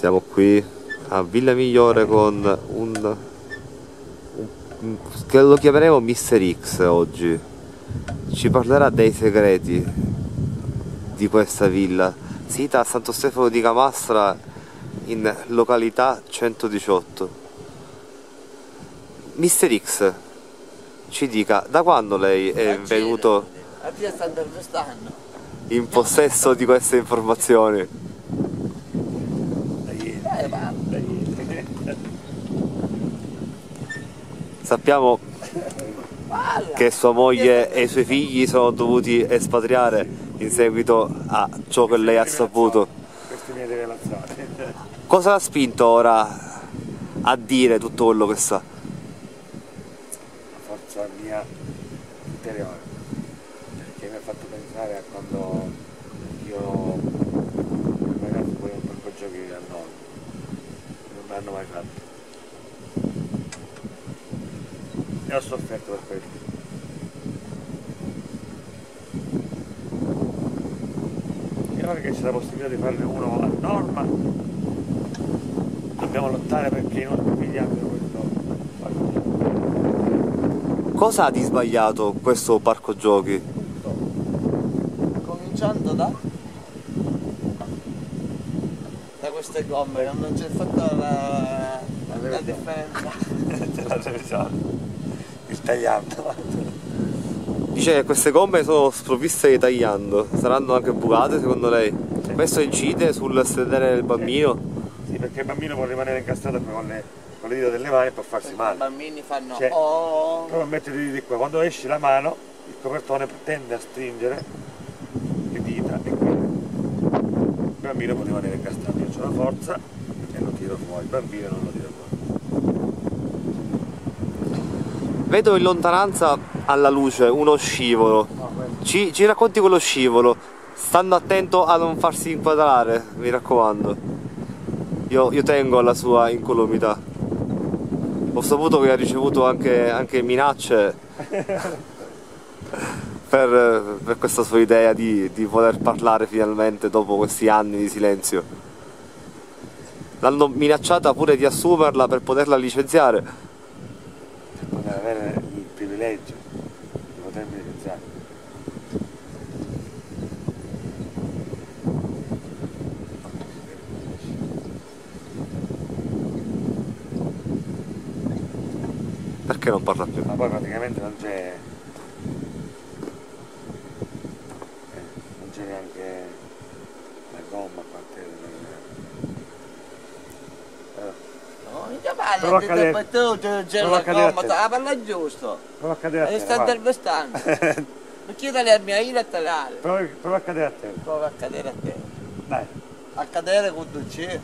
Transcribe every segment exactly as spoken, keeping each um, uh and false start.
Siamo qui a Villa Migliore con un, un, un che lo chiameremo mister X oggi. Ci parlerà dei segreti di questa villa, sita a Santo Stefano di Camastra in località centodiciotto. mister X, ci dica, da quando lei è venuto in possesso di queste informazioni? Sappiamo che sua moglie e i suoi figli sono dovuti espatriare in seguito a ciò che lei ha saputo. Queste mie rivelazioni. Cosa l'ha spinto ora a dire tutto quello che sa? La forza mia interiore, che mi ha fatto pensare a quando io ragazzi poi un po' giochi a nonno, non mi hanno mai fatto. E ho sofferto per questo. E ora che c'è la possibilità di farne uno a norma, dobbiamo lottare perché i nostri figli abbiano questo parco giochi. Cosa ha di sbagliato questo parco giochi? Cominciando da da queste gomme, non c'è fatta la, la, la differenza. La revisione. Il tagliando. Dice che queste gomme sono sprovviste di tagliando, saranno anche bucate secondo lei? Sì. Questo incide sul sedere del bambino? Sì, perché il bambino può rimanere incastrato con le, con le dita delle mani e può farsi Perché male. I bambini fanno Cioè, oh. Prova a mettere i diti qua, quando esci la mano il copertone tende a stringere le dita e quindi il bambino può rimanere incastrato. Io ho la forza e lo tiro fuori, il bambino non lo tiro fuori. Vedo in lontananza alla luce uno scivolo. Ci, ci racconti quello scivolo, stando attento a non farsi inquadrare, mi raccomando. Io, io tengo alla sua incolumità. Ho saputo che ha ricevuto anche, anche minacce per, per questa sua idea di, di voler parlare finalmente dopo questi anni di silenzio. L'hanno minacciata pure di assumerla per poterla licenziare. Per avere il privilegio di potermi licenziare. Perché non parla più? Ma poi praticamente non c'è eh, non c'è neanche la gomma qua a te. Prova a cadere. C'è la gomma, la palla giusto. Prova a cadere a E terra. sta intervistando. Ma chiedali a mia ira a talare. Prova, prova a cadere a terra. Prova a cadere a te. Dai. A cadere con tu c'è.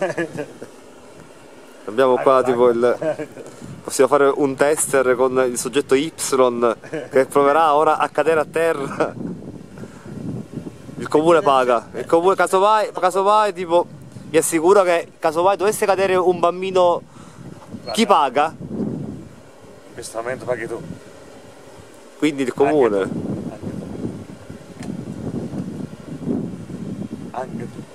Abbiamo qua tipo il... possiamo fare un tester con il soggetto Y che proverà ora a cadere a terra. Il comune paga. Il comune casomai, casomai tipo mi assicuro che casomai dovesse cadere un bambino, chi paga? In questo momento paghi tu. Quindi il comune. Anche tu. Anche tu.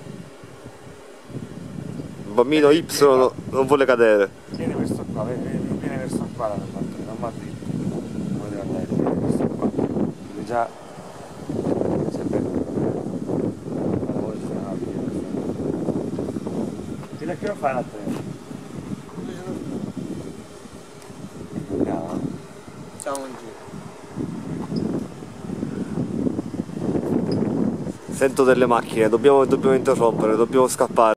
Il bambino Y non, non vuole cadere. Vieni verso qua, vieni, vieni verso qua, non va dritto. Come deve andare? Vieni verso qua. Quindi già c'è bello. Quando vuoi fare una via. Fino a che ora fai una trena? Andiamo. Siamo in giro. Sento delle macchine, dobbiamo, dobbiamo interrompere, dobbiamo scappare.